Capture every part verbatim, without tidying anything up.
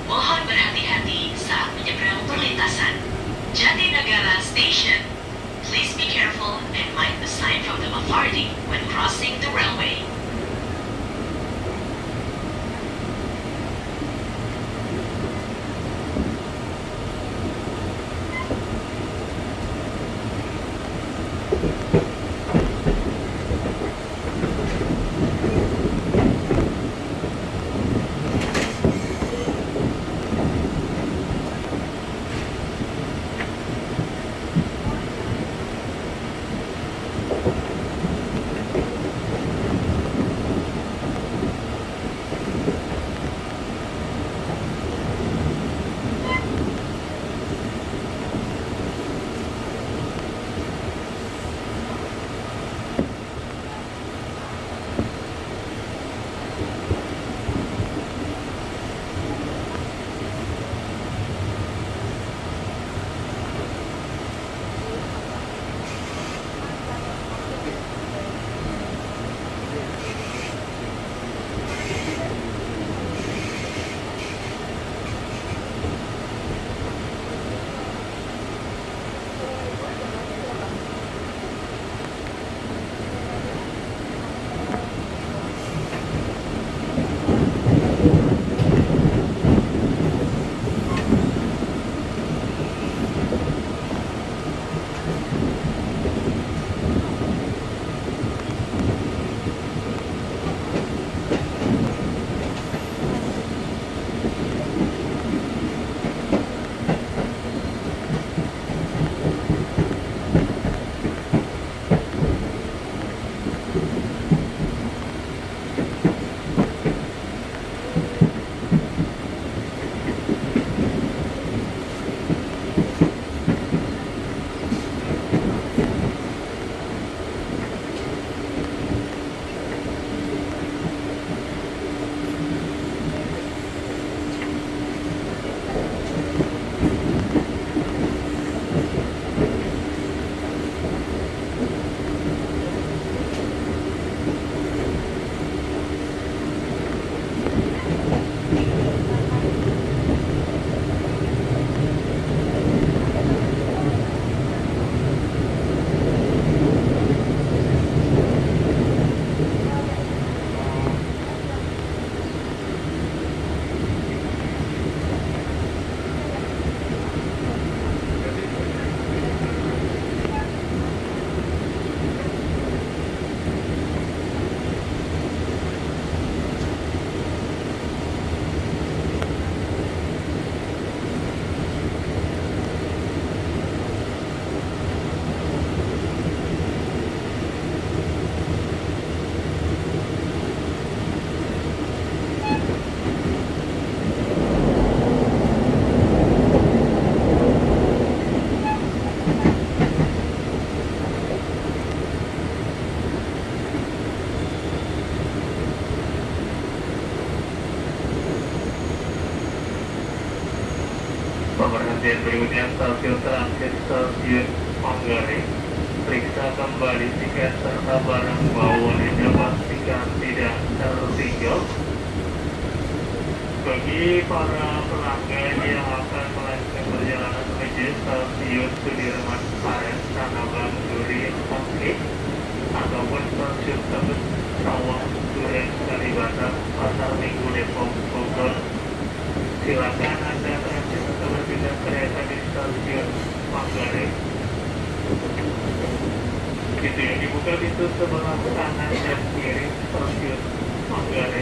Mohon berhati-hati saat menyeberang perlintasan. Jatinegara Station. Please be careful and mind the sign from the authority when crossing the railway. Pemberhentian berikutnya stasiun transit stasiun Manggarai. Periksa kembali tiket serta barang bawaan Anda pastikan tidak tertinggal. Bagi para pelanggan yang akan melanjutkan perjalanan menuju stasiun Sudirman Saren, Tanabang, Duri, Oke, ataupun stasiun Tebet, Sawah, Duren, Kalibata, Pasar Minggu, Depok, Bogor, silakan Anda transit atau berpindah kereta di stasiun Manggarai. Pintu yang dibuka pintu sebelah kanan dan kiri stasiun Manggarai.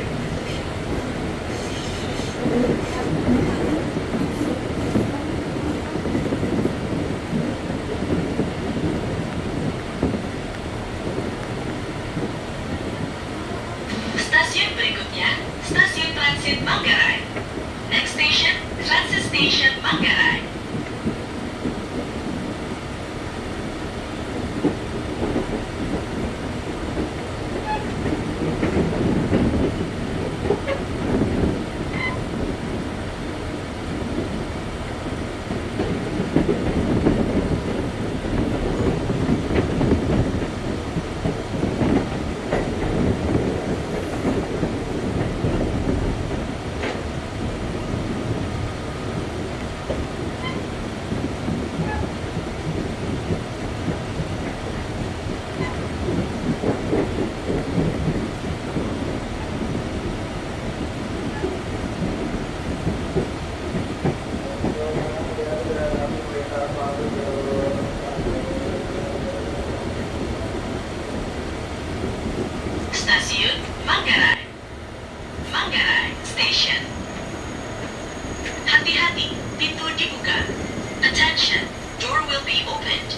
Stasiun berikutnya, stasiun transit Manggarai. Next station, Transit Station Manggarai. Stasiun Manggarai. Manggarai Station. Hati-hati, pintu dibuka. Attention, door will be opened.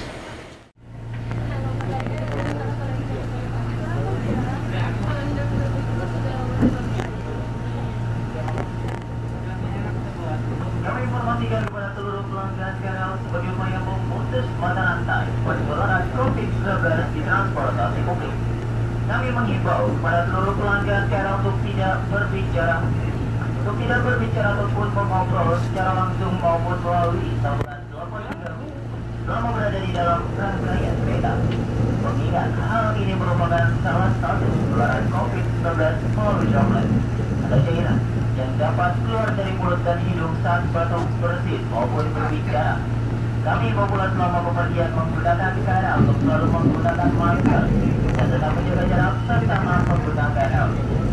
Kami informasikan kepada seluruh pelanggan K R L sebagai upaya memutus mata rantai penularan COVID sembilan belas di transportasi publik. Kami menghimbau kepada seluruh pelanggan K R L untuk tidak berbicara, untuk tidak berbicara ataupun mengobrol secara langsung maupun melalui saluran telepon genggam selama berada di dalam rangkaian kereta. Mengingat hal ini merupakan salah satu penularan COVID sembilan belas melalui droplet atau cairan yang dapat keluar dari mulut dan hidung saat batuk, bersin maupun berbicara. Kami pula selama bepergian menggunakan K R L untuk selalu menggunakan masker dan tetap menjaga jarak serta menggunakan K R L.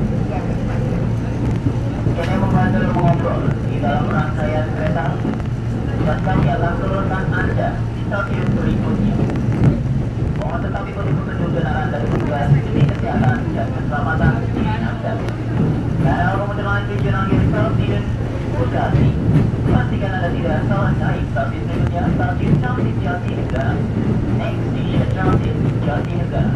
Kini membantu mengobrol di dalam rangkaian kereta dan kami akan turunkan Anda di stasiun berikutnya. Mohon tetap ikuti petunjuk kendaraan dari petugas demi kesehatan dan keselamatan diri Anda. K R L Komuter Line Regional Unit Stasiun Bekasi. Pastikan Anda tidak salah naik stasiun berikutnya, stasiun Transit Jatinegara. Next station Transit Jatinegara.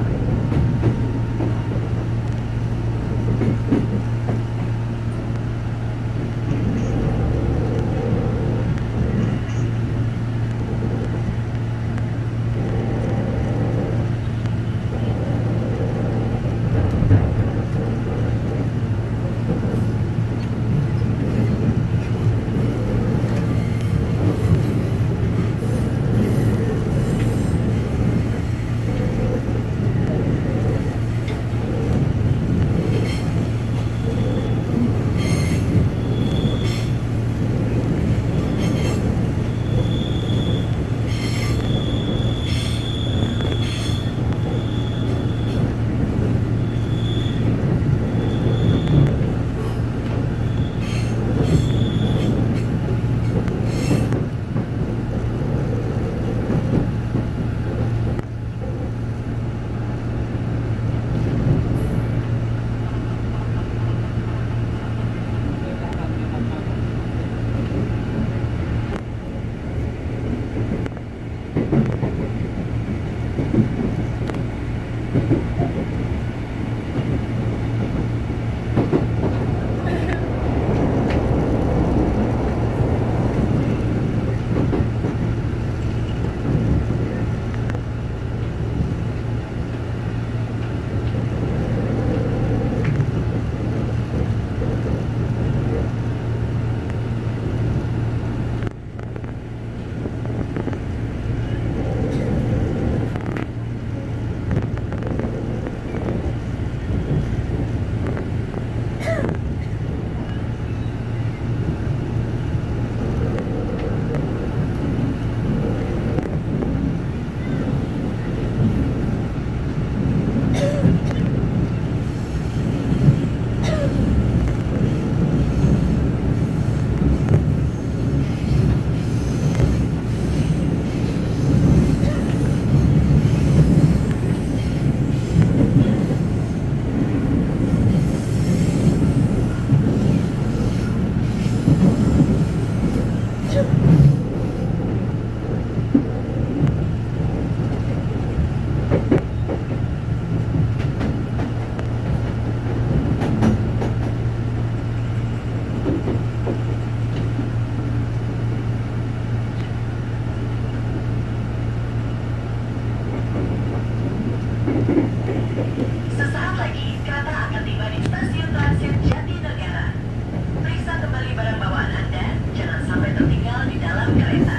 Sesaat lagi, kereta akan tiba di stasiun Transit Jatinegara. Periksa kembali barang bawaan Anda, jangan sampai tertinggal di dalam kereta.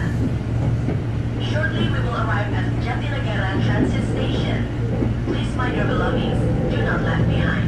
Shortly we will arrive at Jatinegara Transit Station. Please mind your belongings, do not left behind.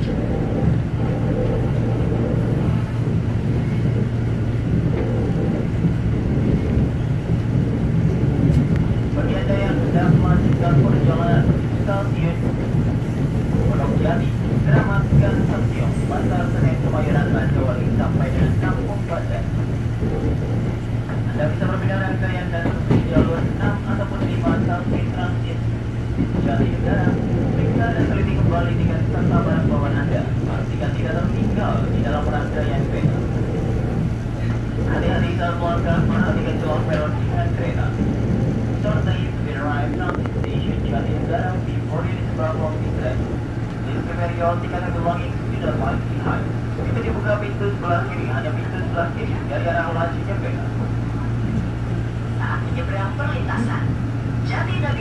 Bagi Anda yang sedang melanjutkan perjalanan stasiun Pondok Jati, Keramat dan Stasiun Pasar Senen Kemayoran Rancawali sampai dengan Kampung Bacan. Anda bisa berpindah rangkaian dan di jalur enam ataupun lima stasiun transit Jatinegara. Periksa dan teliti kembali dengan serta barang bawaan Anda. ulangi, tidak lag behind. Itu dibuka pintu sebelah kiri, hanya pintu sebelah kiri dari arah laju Jepang. Saat menyeberang perlintasan, Jatinegara